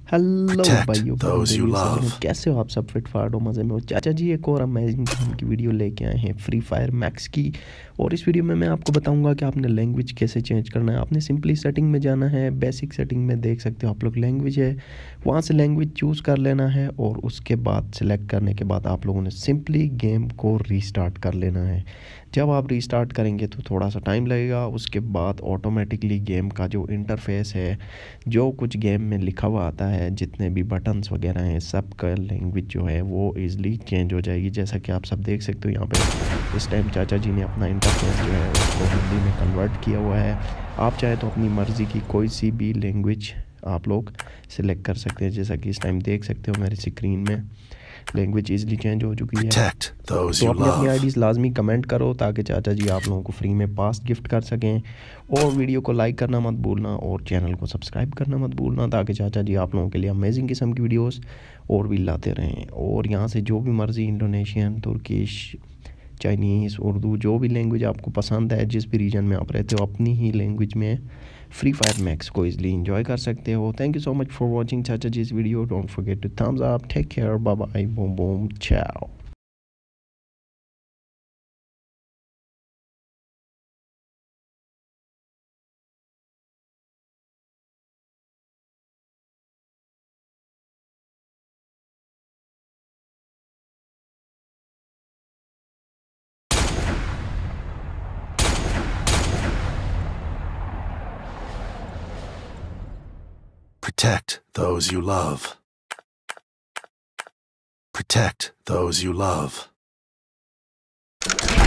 Hello Protect भाइयों those you बंदरियों सजनों, love. कैसे हो आप सब? फिट फाट हो, मज़े में हो? चाचा जी एक और अमेजिंग काम की वीडियो लेके आए हैं फ्री फायर मैक्स की। और इस वीडियो में मैं आपको बताऊंगा कि आपने लैंग्वेज कैसे चेंज करना है। आपने सिंपली सेटिंग में जाना है, बेसिक सेटिंग में देख सकते हो आप लोग लैंग्वेज है, वहाँ से लैंग्वेज चूज़ कर लेना है और उसके बाद सेलेक्ट करने के बाद आप लोगों ने सिंपली गेम को रीस्टार्ट कर लेना है। जब आप रीस्टार्ट करेंगे तो थोड़ा सा टाइम लगेगा, उसके बाद ऑटोमेटिकली गेम का जो इंटरफेस है, जो कुछ गेम में लिखा हुआ आता है, जितने भी बटन्स वगैरह हैं, सब का लैंग्वेज जो है वो ईज़िली चेंज हो जाएगी। जैसा कि आप सब देख सकते हो यहाँ पे इस टाइम चाचा जी ने अपना इंटरफेस जो है उसको हिंदी में कन्वर्ट किया हुआ है। आप चाहे तो अपनी मर्ज़ी की कोई सी भी लैंग्वेज आप लोग सिलेक्ट कर सकते हैं। जैसा कि इस टाइम देख सकते हो मेरी स्क्रीन में लैंग्वेज ईज़िली चेंज हो चुकी है। Protect those तो you अपनी अपनी love. आईडीज़ लाजमी कमेंट करो ताकि चाचा जी आप लोगों को फ्री में पास गिफ्ट कर सकें। और वीडियो को लाइक करना मत भूलना और चैनल को सब्सक्राइब करना मत भूलना ताकि चाचा जी आप लोगों के लिए अमेजिंग किस्म की वीडियोस और भी लाते रहें। और यहाँ से जो भी मर्ज़ी इंडोनेशियन, तुर्किश, चाइनीज़, उर्दू, जो भी लैंग्वेज आपको पसंद है, जिस भी रीजन में आप रहते हो, अपनी ही लैंग्वेज में फ्री फायर मैक्स को इजली इंजॉय कर सकते हो। Thank you so much for watching चाचा जी इस video. Don't forget to thumbs up, take care, bye bye, boom boom, ciao. Protect those you love. Protect those you love.